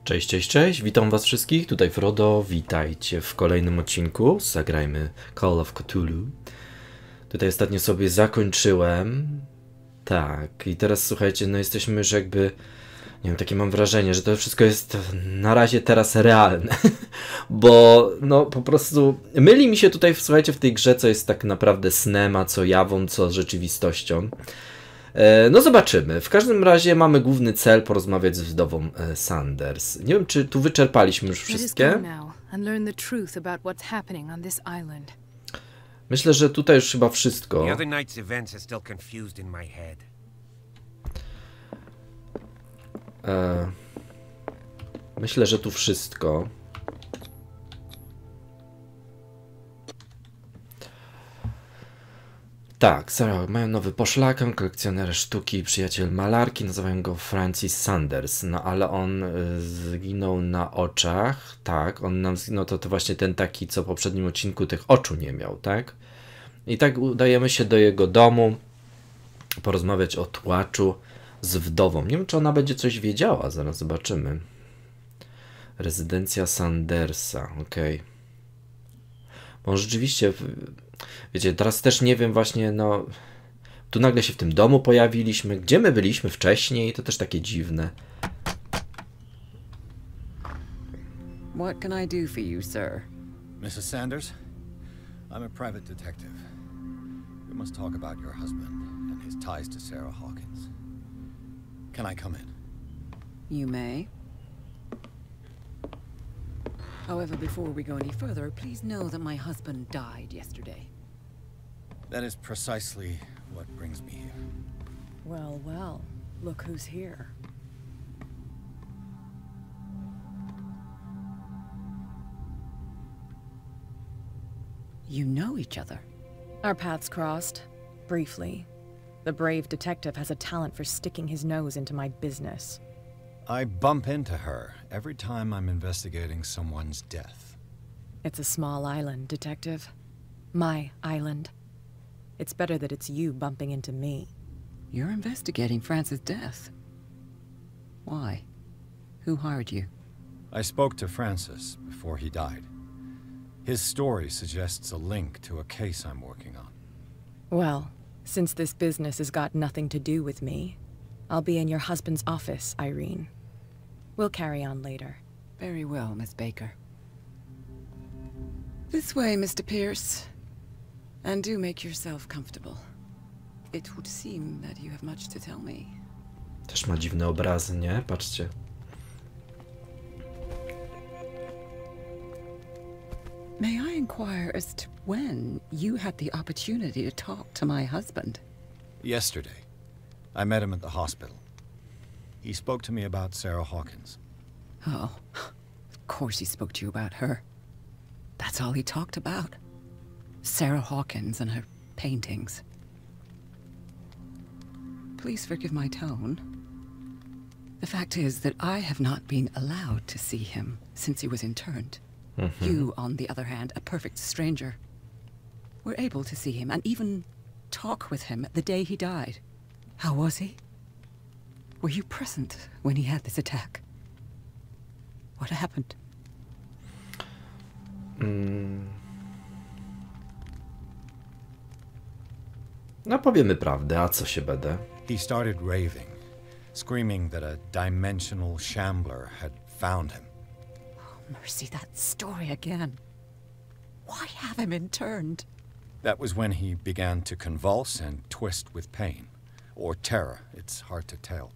Cześć, cześć, cześć, witam was wszystkich, tutaj Frodo, witajcie w kolejnym odcinku, zagrajmy Call of Cthulhu. Tutaj ostatnio sobie zakończyłem, tak, i teraz słuchajcie, no jesteśmy już jakby, nie wiem, takie mam wrażenie, że to wszystko jest na razie teraz realne, bo no po prostu myli mi się tutaj, słuchajcie, w tej grze, co jest tak naprawdę snem, a co jawą, co rzeczywistością. No zobaczymy. W każdym razie mamy główny cel porozmawiać z wdową Sanders. Nie wiem, czy tu wyczerpaliśmy już wszystkie. Myślę, że tutaj już chyba wszystko. Myślę, że tu wszystko. Tak, Sarah, mają nowy poszlakę, kolekcjoner sztuki, przyjaciel malarki, nazywają go Francis Sanders, no ale on zginął na oczach, tak, on nam zginął, to właśnie ten taki, co w poprzednim odcinku tych oczu nie miał, tak? I tak udajemy się do jego domu, porozmawiać o tułaczu z wdową. Nie wiem, czy ona będzie coś wiedziała, zaraz zobaczymy. Rezydencja Sandersa, okej. Bo rzeczywiście... Wiecie, teraz też nie wiem właśnie, no... Tu nagle się w tym domu pojawiliśmy. Gdzie my byliśmy wcześniej? To też takie dziwne. What can I do for you, sir? Mrs. Sanders, I'm a private detective. We must talk about your husband and his ties to Sarah Hawkins. Can I come in? You may. However, before we go any further, please know that my husband died yesterday. That is precisely what brings me here. Well, well, look who's here. You know each other. Our paths crossed, briefly. The brave detective has a talent for sticking his nose into my business. I bump into her every time I'm investigating someone's death. It's a small island, Detective. My island. It's better that it's you bumping into me. You're investigating Francis' death. Why? Who hired you? I spoke to Francis before he died. His story suggests a link to a case I'm working on. Well, since this business has got nothing to do with me, I'll be in your husband's office, Irene. We'll carry on later. Very well, Miss Baker. This way, Mr. Pierce. And do make yourself comfortable. It would seem that you have much to tell me. Też ma dziwne obrazy, nie? Patrzcie. May I inquire as to when you had the opportunity to talk to my husband? Yesterday, I met him at the hospital. He spoke to me about Sarah Hawkins. Oh, of course he spoke to you about her. That's all he talked about. Sarah Hawkins and her paintings. Please forgive my tone. The fact is that I have not been allowed to see him since he was interned. You, on the other hand, a perfect stranger, were able to see him and even talk with him the day he died. How was he? Were you present when he had this attack? What happened? No powiemy prawdę, a co się będę? He started raving, screaming that a dimensional shambler had found him. Oh, mercy, that story again. Why have him interned? That was when he began to convulse and twist with pain. Or terror, it's hard to tell.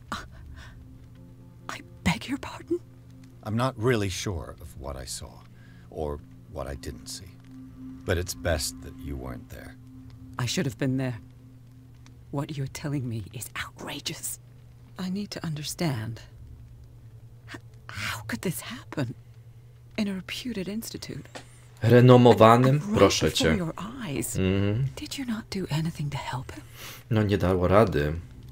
I beg your pardon? I'm not really sure of what I saw, or what I didn't see. But it's best that you weren't there. I should have been there. What you're telling me is outrageous. I need to understand. How could this happen? In a reputed institute? Renomowanym? Right Proszę before cię. your eyes. Did you not do anything to help him? No nie dało rady.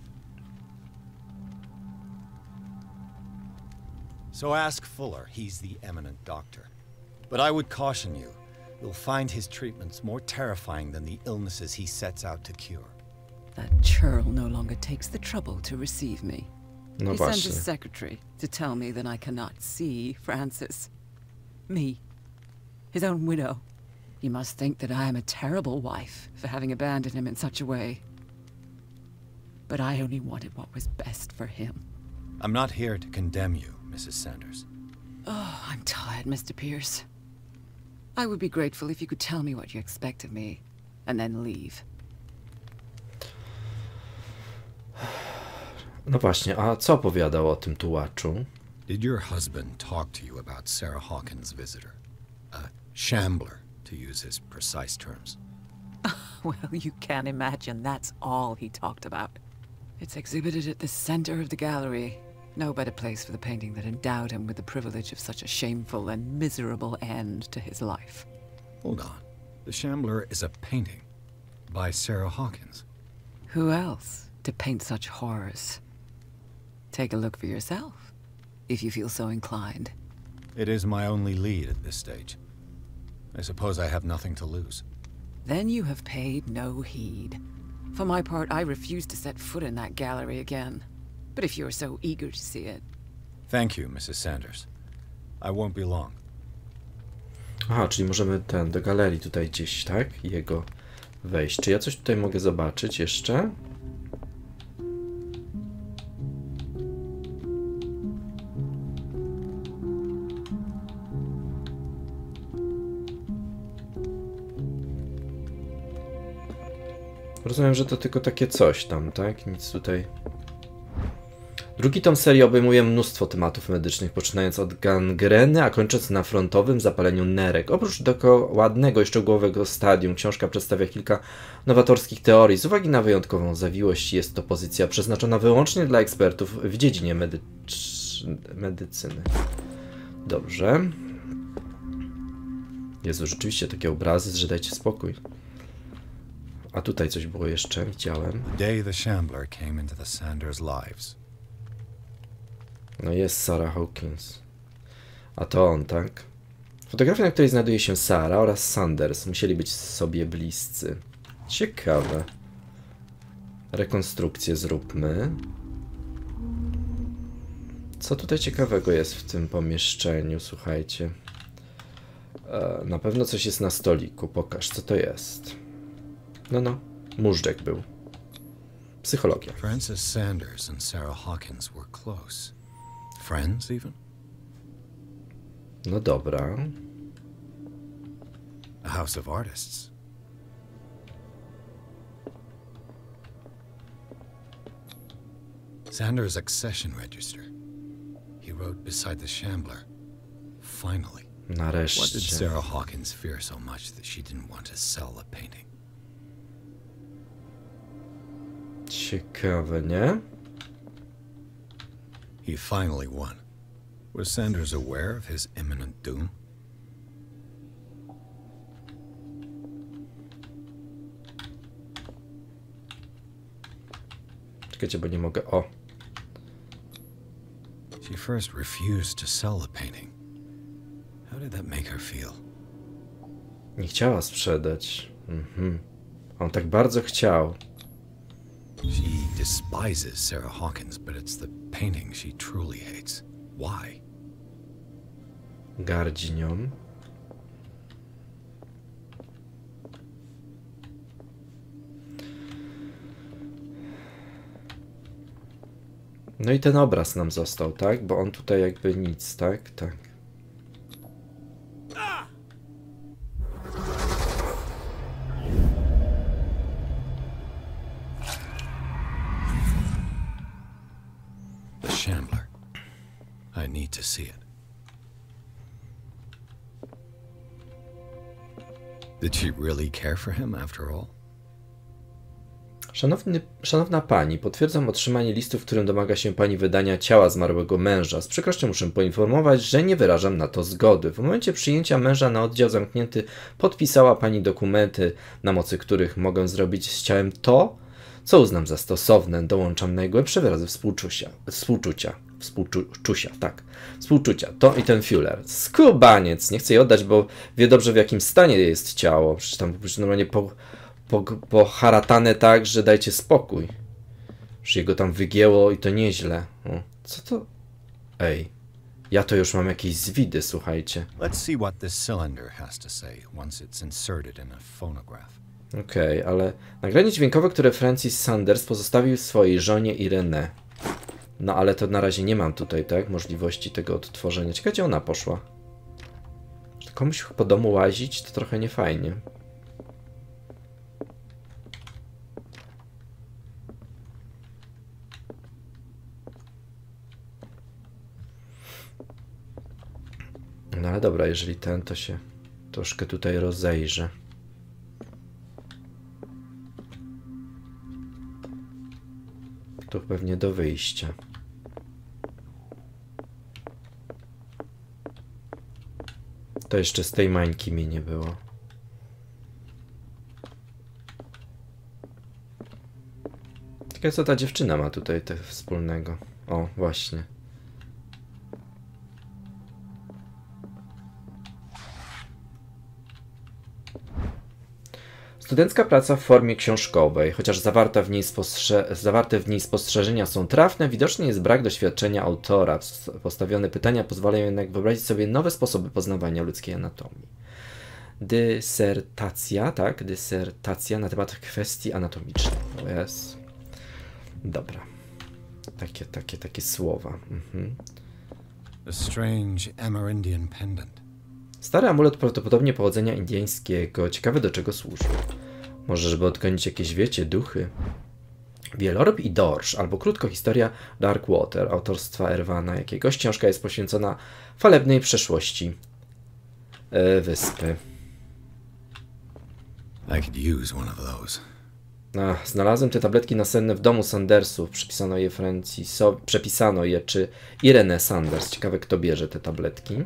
So ask Fuller, he's the eminent doctor. But I would caution you, you'll find his treatments more terrifying than the illnesses he sets out to cure. That churl no longer takes the trouble to receive me. No he właśnie. sent his secretary to tell me that I cannot see Francis. Me. His own widow. He must think that I am a terrible wife for having abandoned him in such a way. But I only wanted what was best for him. I'm not here to condemn you, Mrs. Sanders. Oh, I'm tired, Mr. Pierce. I would be grateful if you could tell me what you expect of me, and then leave. No właśnie, a co opowiadał o tym tułaczu? Did your husband talk to you about Sarah Hawkins' visitor? A shambler, to use his precise terms. Well, you can't imagine that's all he talked about. It's exhibited at the center of the gallery. No better place for the painting that endowed him with the privilege of such a shameful and miserable end to his life. Hold on. The Shambler is a painting by Sarah Hawkins. Who else to paint such horrors? Take a look for yourself, if you feel so inclined. It is my only lead at this stage. I suppose I have nothing to lose. Then you have paid no heed. For my part, I refuse to set foot in that gallery again. But if you're so eager to see it... Thank you, Mrs. Sanders. I won't be long. Aha, czyli możemy do galerii tutaj gdzieś, tak? Jego wejść. Czy ja coś tutaj mogę zobaczyć jeszcze? Rozumiem, że to tylko takie coś tam, tak? Nic tutaj... Drugi tom serii obejmuje mnóstwo tematów medycznych, poczynając od gangreny, a kończąc na frontowym zapaleniu nerek. Oprócz dokładnego i szczegółowego stadium, książka przedstawia kilka nowatorskich teorii. Z uwagi na wyjątkową zawiłość jest to pozycja przeznaczona wyłącznie dla ekspertów w dziedzinie medycyny. Dobrze. Jezu, rzeczywiście takie obrazy, że dajcie spokój. A tutaj coś było jeszcze, widziałem. Day the Shambler came into the Sanders' lives. No jest Sarah Hawkins. A to on, tak? Fotografia, na której znajduje się Sarah oraz Sanders, musieli być sobie bliscy. Ciekawe. Rekonstrukcję zróbmy. Co tutaj ciekawego jest w tym pomieszczeniu, słuchajcie? Na pewno coś jest na stoliku. Pokaż, co to jest. No, móżdżek był. Psychologia. Francis Sanders and Sarah Hawkins were close. Friends, even? No dobra. A house of artists. Sanders' accession register. He wrote beside the Shambler. Finally. Nareszcie. What did Sarah Hawkins fear so much that she didn't want to sell the painting? Ciekawe, nie? He finally won. Was Sanders aware of his imminent doom? Czekajcie, bo nie mogę. O! She first refused to sell the painting. How did that make her feel? Nie chciała sprzedać. On tak bardzo chciał. She despises Sarah Hawkins, but it's the painting she truly hates. Why? Gardzi nią. No i ten obraz nam został, tak? Bo on tutaj jakby nic, tak? Tak. The Shambler. I need to see it. Did she really care for him after all? Szanowna pani, potwierdzam otrzymanie listu, w którym domaga się pani wydania ciała zmarłego męża. Z przykrością muszę poinformować, że nie wyrażam na to zgody. W momencie przyjęcia męża na oddział zamknięty podpisała pani dokumenty, na mocy których mogę zrobić z ciałem to, co uznam za stosowne. Dołączam najgłębsze wyrazy współczucia. To i ten Fuller. Skubaniec, nie chcę jej oddać, bo wie dobrze, w jakim stanie jest ciało. Przecież tam po prostu normalnie poharatane tak, że dajcie spokój. Że jego tam wygięło i to nieźle. O, co to? Ej, ja to już mam jakieś zwidy, słuchajcie. Let's see what this cylinder has to say once it's inserted in a phonograph. Okej, ale nagranie dźwiękowe, które Francis Sanders pozostawił swojej żonie Irene. No ale to na razie nie mam tutaj, tak, możliwości tego odtworzenia. Ciekawe, gdzie ona poszła. Że komuś po domu łazić, to trochę niefajnie. No ale dobra, jeżeli ten, to się troszkę tutaj rozejrzę. Tu pewnie do wyjścia. To jeszcze z tej mańki mi nie było. Ciekawe, co ta dziewczyna ma tutaj wspólnego. O, właśnie. Studencka praca w formie książkowej, chociaż zawarte w niej spostrzeżenia są trafne, widoczny jest brak doświadczenia autora. Postawione pytania pozwalają jednak wyobrazić sobie nowe sposoby poznawania ludzkiej anatomii. Dysertacja, tak? Dysertacja na temat kwestii anatomicznych. Yes. Dobra. Takie słowa. A strange Amerindian pendant. Stary amulet prawdopodobnie pochodzenia indyjskiego. Ciekawe, do czego służył. Może, żeby odgonić jakieś, wiecie, duchy. Wieloryb i dorsz, albo krótko historia Darkwater, autorstwa Erwana jakiegoś. Książka jest poświęcona chwalebnej przeszłości wyspy. I could use one of those. Znalazłem te tabletki nasenne w domu Sandersów. Przepisano je, czy Irene Sanders. Ciekawe, kto bierze te tabletki.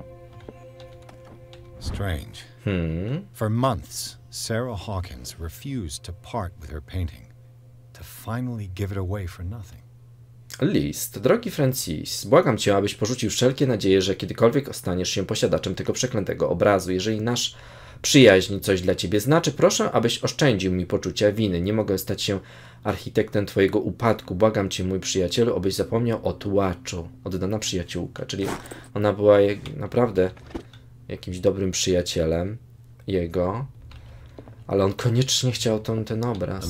Strange. For months, Sarah Hawkins refused to part with her painting, to finally give it away for nothing. List. Drogi Francis, błagam cię, abyś porzucił wszelkie nadzieje, że kiedykolwiek ostaniesz się posiadaczem tego przeklętego obrazu. Jeżeli nasz przyjaźń coś dla ciebie znaczy, proszę, abyś oszczędził mi poczucia winy. Nie mogę stać się architektem twojego upadku. Błagam cię, mój przyjacielu, abyś zapomniał o tułaczu. Oddana przyjaciółka. Czyli ona była naprawdę jakimś dobrym przyjacielem jego, ale on koniecznie chciał ten obraz.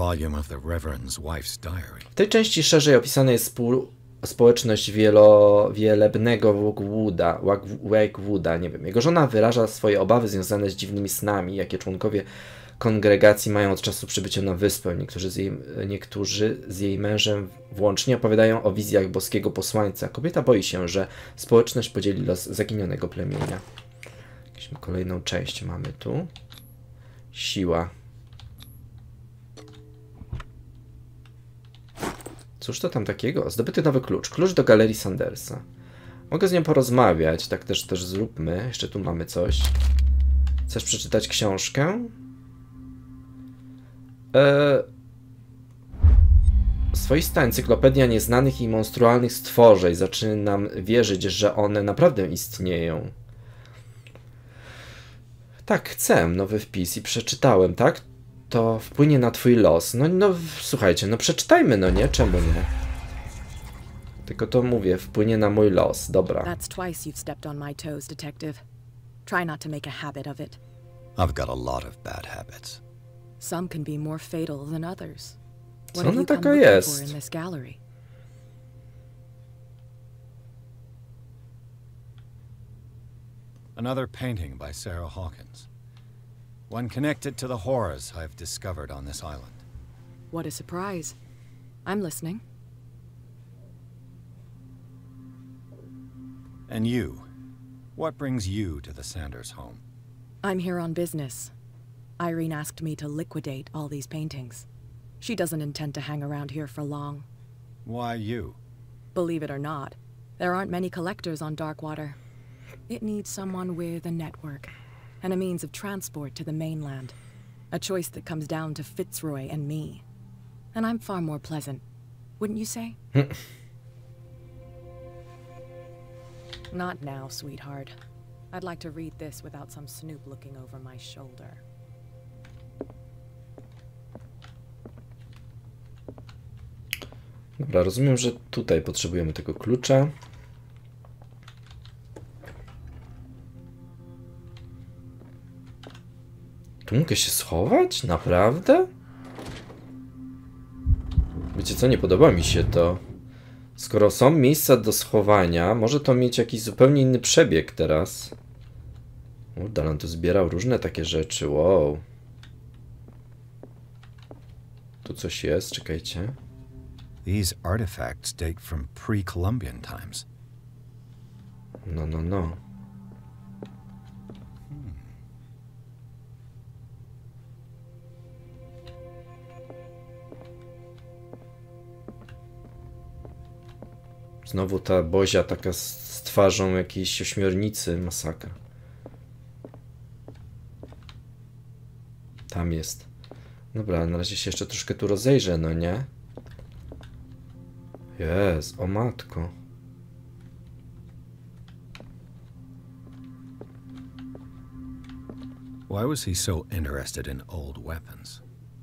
W tej części szerzej opisana jest społeczność wielebnego Wakewooda, nie wiem. Jego żona wyraża swoje obawy związane z dziwnymi snami, jakie członkowie kongregacji mają od czasu przybycia na wyspę. Niektórzy z jej mężem włącznie opowiadają o wizjach boskiego posłańca. Kobieta boi się, że społeczność podzieli los zaginionego plemienia. Kolejną część mamy tu. Siła. Cóż to tam takiego? Zdobyty nowy klucz. Klucz do galerii Sandersa. Mogę z nią porozmawiać. Tak też zróbmy. Jeszcze tu mamy coś. Chcesz przeczytać książkę? Swoista encyklopedia nieznanych i monstrualnych stworzeń. Zaczynam wierzyć, że one naprawdę istnieją. Tak, chcę nowy wpis i przeczytałem, tak? To wpłynie na twój los. No, słuchajcie, no przeczytajmy, no nie? Czemu nie? Tylko to mówię, wpłynie na mój los, dobra. That's twice you've stepped on my toes, detective. Try not to make a habit of it. I've got a lot of bad habits. Some can be more fatal than others. Co What have ona you come taka looking for jest? in this gallery? Another painting by Sarah Hawkins. One connected to the horrors I've discovered on this island. What a surprise. I'm listening. And you? What brings you to the Sanders home? I'm here on business. Irene asked me to liquidate all these paintings. She doesn't intend to hang around here for long. Why you? Believe it or not, there aren't many collectors on Darkwater. It needs someone with a network and a means of transport to the mainland. A choice that comes down to Fitzroy and me. And I'm far more pleasant, wouldn't you say? Not now, sweetheart. I'd like to read this without some snoop looking over my shoulder. Dobra, rozumiem, że tutaj potrzebujemy tego klucza. Tu mogę się schować? Naprawdę? Wiecie co, nie podoba mi się to. Skoro są miejsca do schowania, może to mieć jakiś zupełnie inny przebieg teraz. Dalan tu zbierał różne takie rzeczy, wow. Tu coś jest, czekajcie. These artifacts date from pre-Columbian times. No. Znowu ta bozia taka z twarzą jakiejś ośmiornicy, masakra. Tam jest. Dobra, na razie się jeszcze troszkę tu rozejrzę, no nie? Jest, o matko. Why was he so interested in old weapons?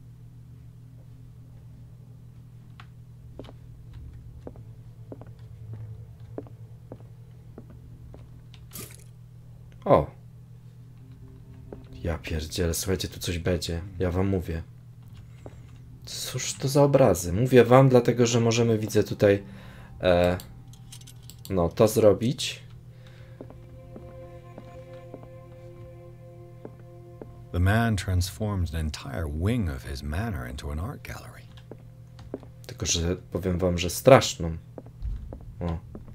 O! Ja pierdzielę, słuchajcie, tu coś będzie. Ja wam mówię. Cóż to za obrazy? Mówię wam, dlatego że możemy, widzę tutaj no, to zrobić. The man transformed an entire wing of his manor into an art gallery. Tylko że powiem wam, że straszną. O.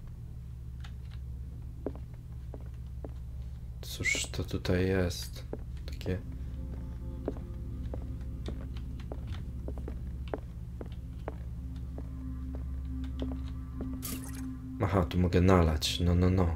Cóż to tutaj jest? Takie... Aha, tu mogę nalać. No.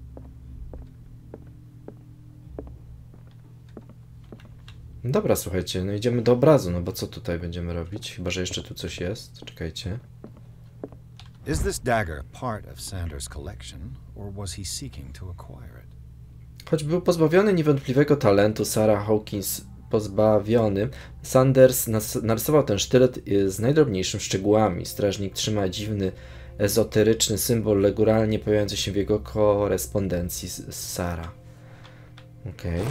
Dobra, słuchajcie, no idziemy do obrazu, no bo co tutaj będziemy robić? Chyba że jeszcze tu coś jest. Czekajcie. Is this dagger part of Sanders' collection, or was he seeking to acquire it? Choć był pozbawiony niewątpliwego talentu, Sarah Hawkins pozbawiony, Sanders narysował ten sztylet z najdrobniejszymi szczegółami. Strażnik trzyma dziwny, ezoteryczny symbol regularnie pojawiający się w jego korespondencji z Sarah. Okej.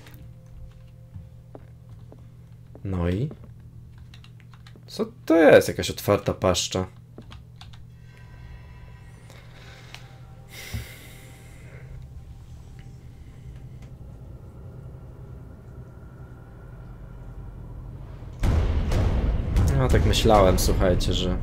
No i? Co to jest? Jakaś otwarta paszcza. No tak myślałem, słuchajcie, że...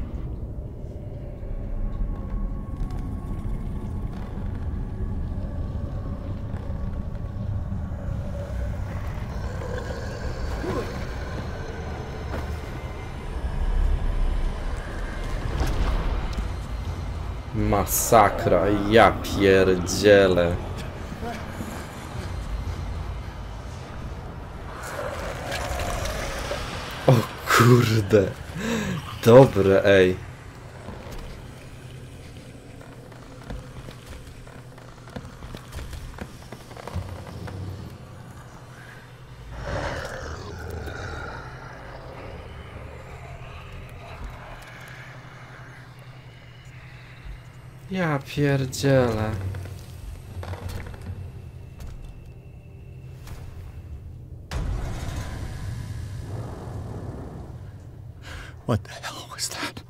Masakra, ja pierdzielę. O kurde. Dobre, ej. Ja pierdzielę. What the hell was that?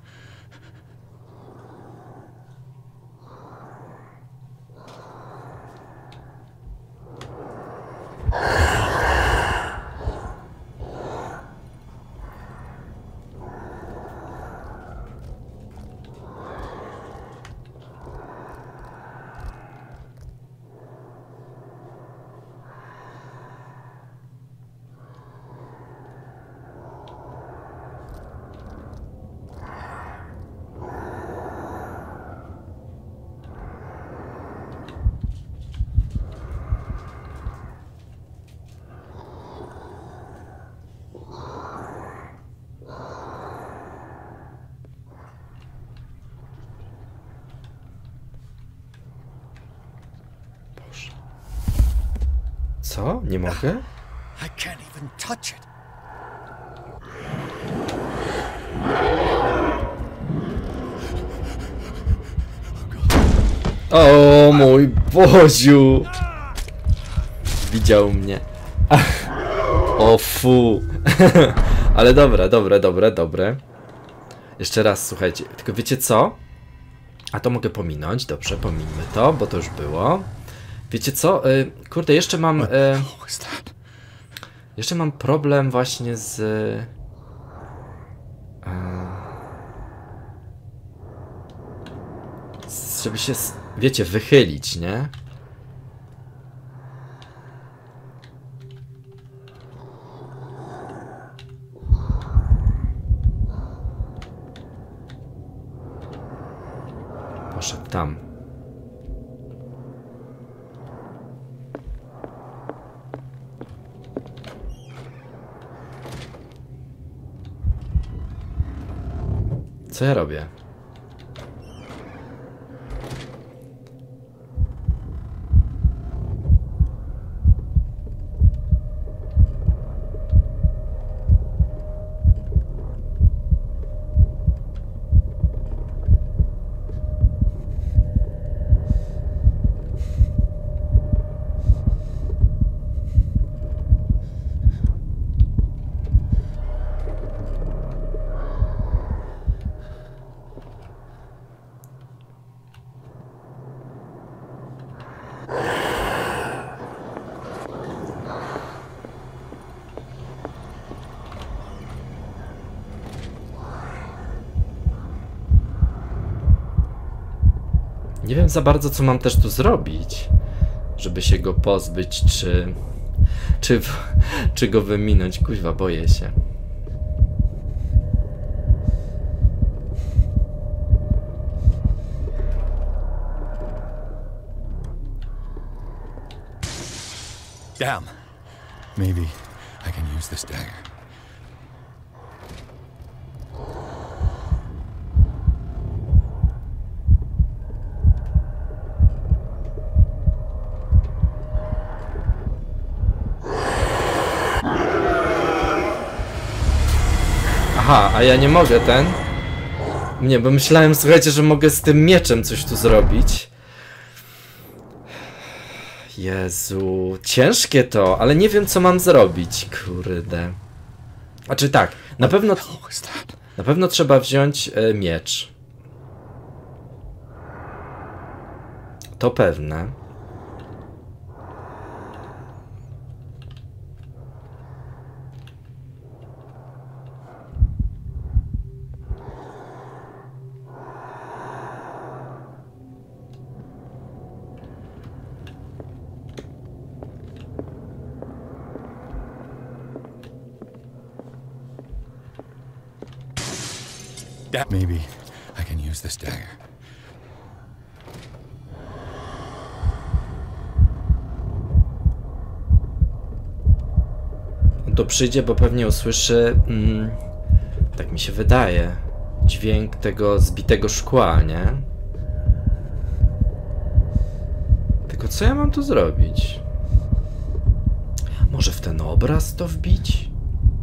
Co? Nie mogę? I can't even touch it. O mój Boziu! Widział mnie. O fu. Ale dobre. Jeszcze raz, słuchajcie. Tylko wiecie co? A to mogę pominąć. Dobrze, pomińmy to, bo to już było. Wiecie co? Kurde, jeszcze mam... jeszcze mam problem właśnie z... żeby się, wiecie, wychylić, nie? Poszedł tam. Co ja robię? Nie wiem za bardzo, co mam też tu zrobić, żeby się go pozbyć, czy go wyminąć. Kuźwa, boję się. Damn. Maybe I can use this dagger. Aha, a ja nie mogę Nie, bo myślałem, słuchajcie, że mogę z tym mieczem coś tu zrobić. Jezu, ciężkie to, ale nie wiem, co mam zrobić, kurde. Znaczy tak, na pewno trzeba wziąć miecz. To pewne. Maybe I can use this dagger. On to przyjdzie, bo pewnie usłyszy, tak mi się wydaje, dźwięk tego zbitego szkła, nie? Tylko co ja mam tu zrobić? Może w ten obraz to wbić?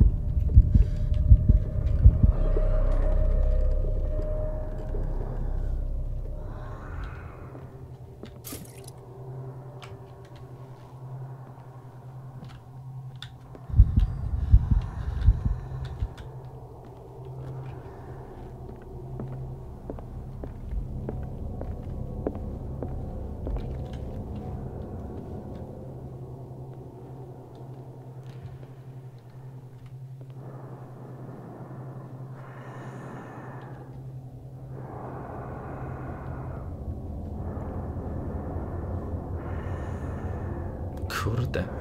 Kurde.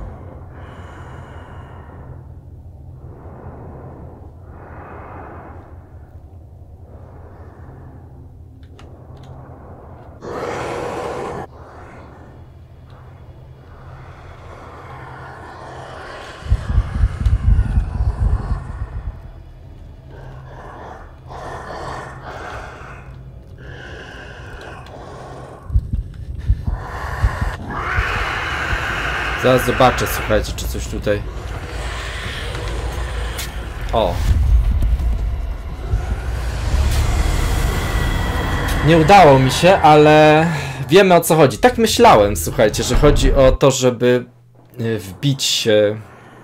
Zaraz zobaczę, słuchajcie, czy coś tutaj... O! Nie udało mi się, ale Wiemy, o co chodzi. Tak myślałem, słuchajcie, że chodzi o to, żeby wbić się...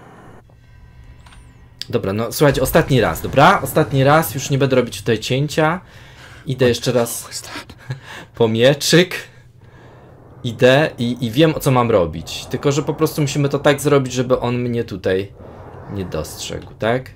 Dobra, no słuchajcie, ostatni raz, dobra? Ostatni raz, już nie będę robić tutaj cięcia. Idę jeszcze raz po mieczyk. Idę i wiem, o co mam robić. Tylko, że po prostu musimy to tak zrobić, żeby on mnie tutaj nie dostrzegł, tak?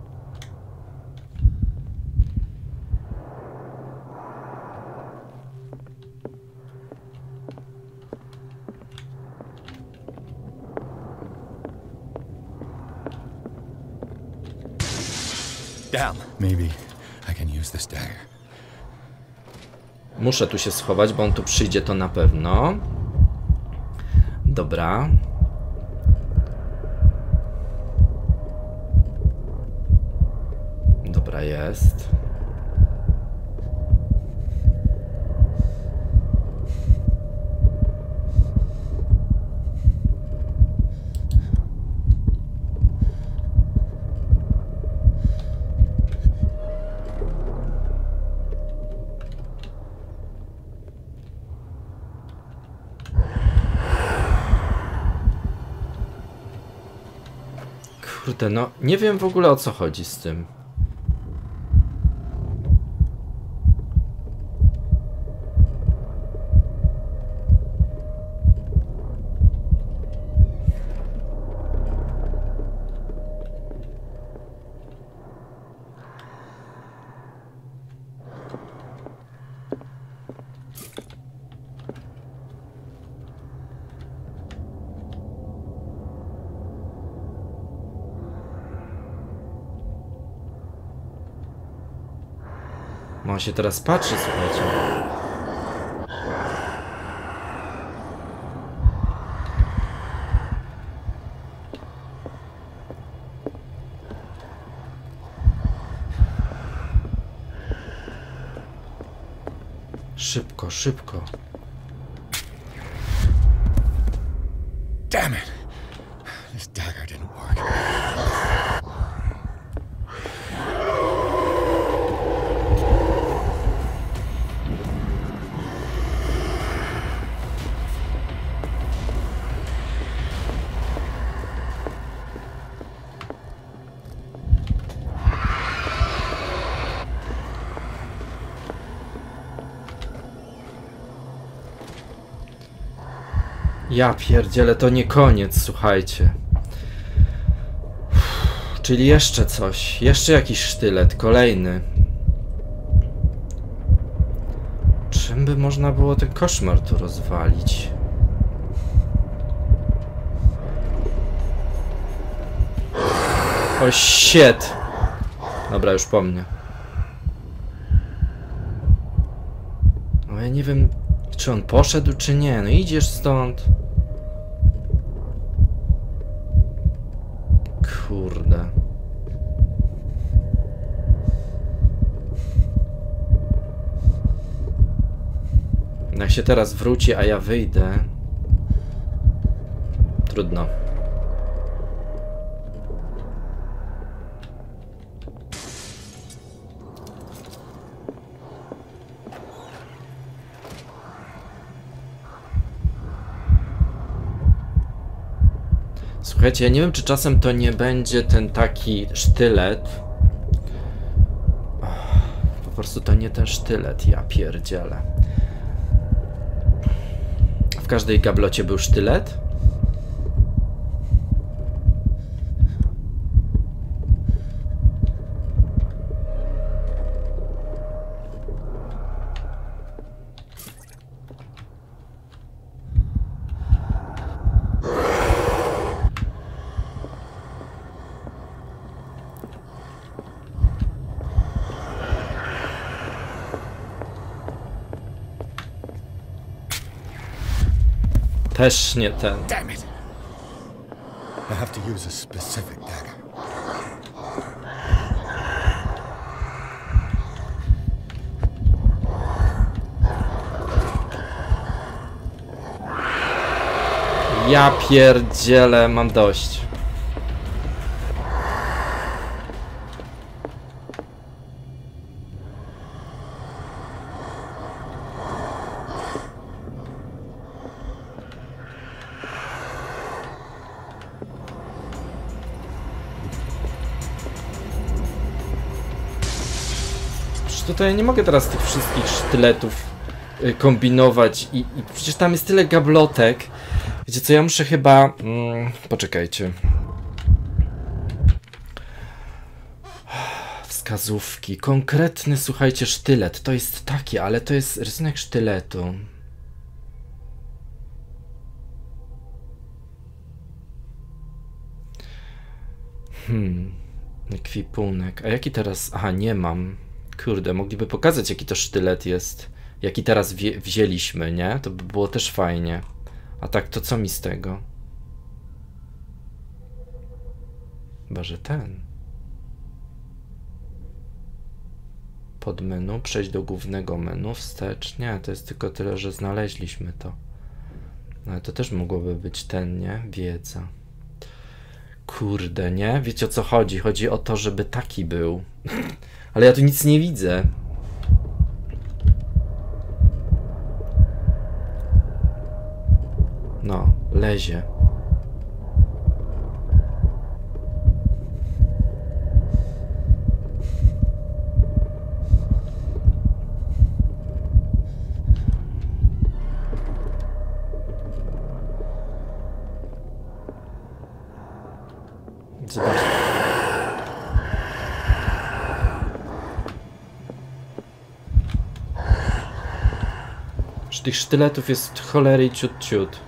Damn. Maybe I can use this dagger. Muszę tu się schować, bo on tu przyjdzie, to na pewno. Dobra. Dobra, jest. Kurde, no nie wiem w ogóle, o co chodzi z tym. On się teraz patrzy, słuchajcie. Szybko, szybko. Damn it! This dagger didn't work. Ja pierdzielę, to nie koniec, słuchajcie. Czyli jeszcze coś. Jeszcze jakiś sztylet, kolejny. Czym by można było ten koszmar tu rozwalić? O shit! Dobra, już po mnie. No ja nie wiem, czy on poszedł, czy nie. No idziesz stąd. Kurde. Jak się teraz wróci, a ja wyjdę. Trudno. Słuchajcie, ja nie wiem, czy czasem to nie będzie ten taki sztylet. Po prostu to nie ten sztylet, ja pierdzielę. W każdej gablocie był sztylet? Też nie ten. Damn it! I have to use a specific dagger. Ja pierdzielę, mam dość. To ja nie mogę teraz tych wszystkich sztyletów kombinować i przecież tam jest tyle gablotek. Wiecie co, ja muszę chyba... poczekajcie. Wskazówki. Konkretny, słuchajcie, sztylet. To jest taki, ale to jest rysunek sztyletu. Ekwipunek. A jaki teraz... Aha, nie mam. Kurde, mogliby pokazać, jaki to sztylet jest. Jaki teraz wzięliśmy, nie? To by było też fajnie. A tak, to co mi z tego? Chyba, że ten. Pod menu, przejść do głównego menu, wstecz. Nie, to jest tylko tyle, że znaleźliśmy to. Ale to też mogłoby być ten, nie? Wiedza. Kurde, nie? Wiecie o co chodzi? Chodzi o to, żeby taki był. Ale ja tu nic nie widzę. No, lezie. Zobacz. Tych sztyletów jest cholery i ciut ciut.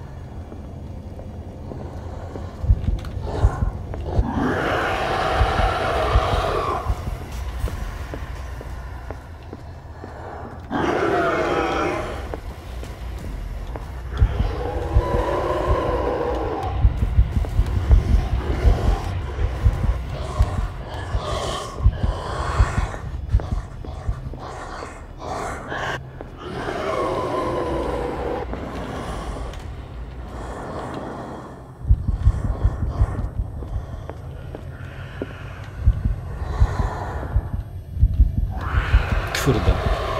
Kurde.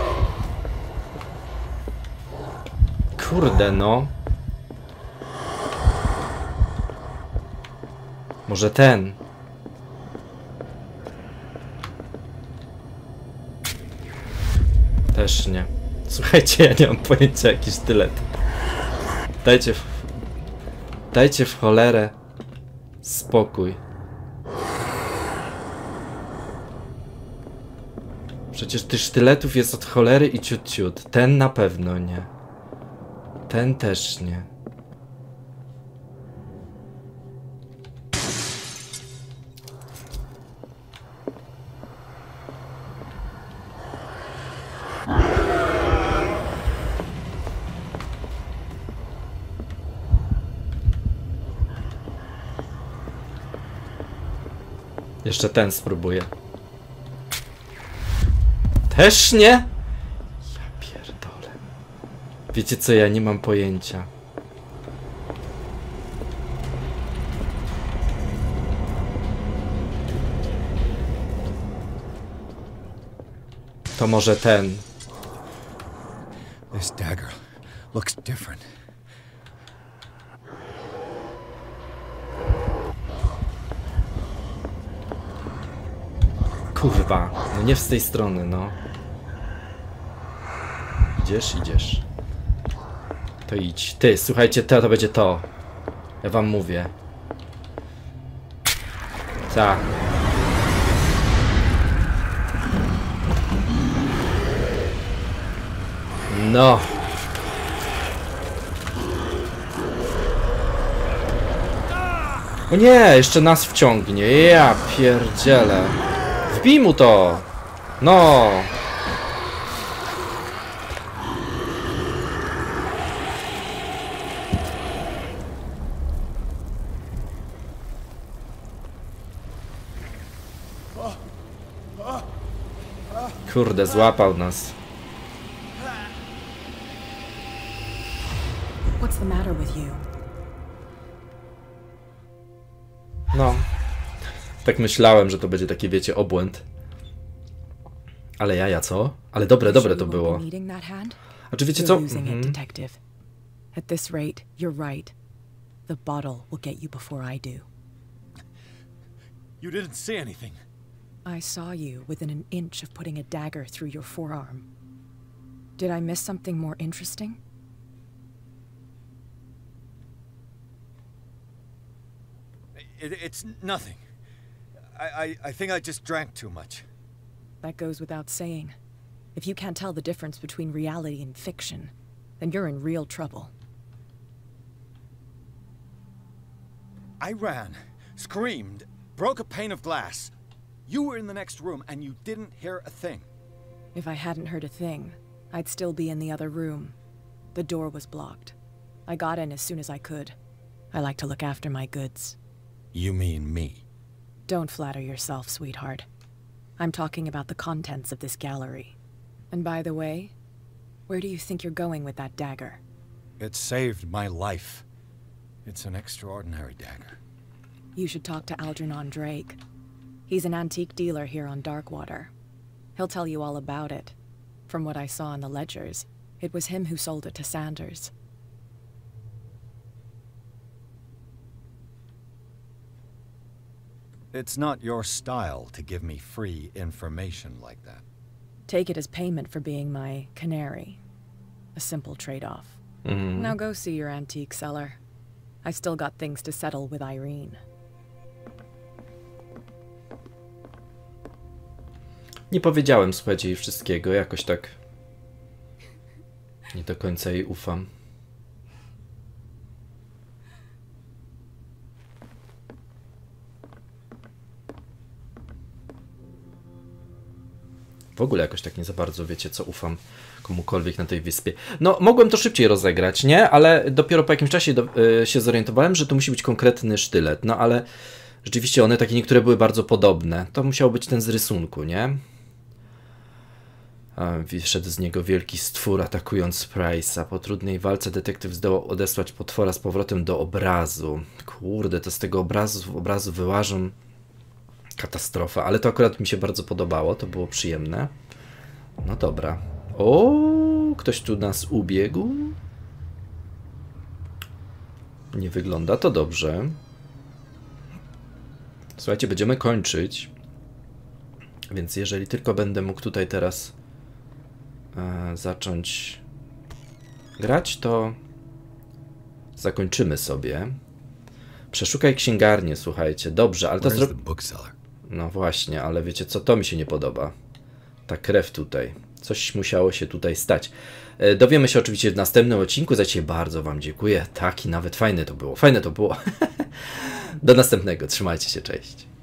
Kurde, no. Może ten. Też nie. Słuchajcie, ja nie mam pojęcia, jaki sztylet. Dajcie w cholerę spokój. Przecież tych sztyletów jest od cholery i ciut ciut. Ten na pewno nie. Ten też nie. Jeszcze ten spróbuję. Też nie? Ja pierdolę. Wiecie co, ja nie mam pojęcia. To może ten. This dagger looks different. Kurwa, no nie z tej strony, no. Idziesz. To idź. Ty, słuchajcie, to będzie to. Ja wam mówię. Tak. No. O nie, jeszcze nas wciągnie. Ja pierdzielę. Wbij mu to. No. Kurde, złapał nas. What's the matter with you? No. Tak myślałem, że to będzie taki, wiecie, obłęd. Ale jaja, co? Ale dobre to było. A czy wiecie co? At this rate, you're right. The bottle will get you before I do. You didn't see anything. I saw you within an inch of putting a dagger through your forearm. Did I miss something more interesting? It's nothing. I think I just drank too much. That goes without saying. If you can't tell the difference between reality and fiction, then you're in real trouble. I ran, screamed, broke a pane of glass. You were in the next room and you didn't hear a thing. If I hadn't heard a thing, I'd still be in the other room. The door was blocked. I got in as soon as I could. I like to look after my goods. You mean me? Don't flatter yourself, sweetheart. I'm talking about the contents of this gallery. And by the way, where do you think you're going with that dagger? It saved my life. It's an extraordinary dagger. You should talk to Algernon Drake. He's an antique dealer here on Darkwater. He'll tell you all about it. From what I saw in the ledgers, it was him who sold it to Sanders. It's not your style to give me free information like that. Take it as payment for being my canary. A simple trade-off. Now go see your antique seller. I've still got things to settle with Irene. Nie powiedziałem, słuchajcie, jej wszystkiego. Jakoś tak nie do końca jej ufam. W ogóle jakoś tak nie za bardzo, wiecie co, ufam komukolwiek na tej wyspie. No, mogłem to szybciej rozegrać, nie? Ale dopiero po jakimś czasie się zorientowałem, że to musi być konkretny sztylet. No, ale rzeczywiście one takie niektóre były bardzo podobne. To musiał być ten z rysunku, nie? Wyszedł z niego wielki stwór, atakując Price'a. Po trudnej walce detektyw zdołał odesłać potwora z powrotem do obrazu. Kurde, to z tego obrazu wyłażą katastrofa, ale to akurat mi się bardzo podobało, to było przyjemne. No dobra. O, ktoś tu nas ubiegł. Nie wygląda to dobrze. Słuchajcie, będziemy kończyć. Więc jeżeli tylko będę mógł tutaj teraz zacząć grać, to zakończymy sobie. Przeszukaj księgarnię, słuchajcie. Dobrze, ale to no właśnie, ale wiecie co, to mi się nie podoba. Ta krew tutaj. Coś musiało się tutaj stać. Dowiemy się oczywiście w następnym odcinku. Za dzisiaj bardzo wam dziękuję. Tak, i nawet fajne to było. Fajne to było. Do następnego. Trzymajcie się, cześć.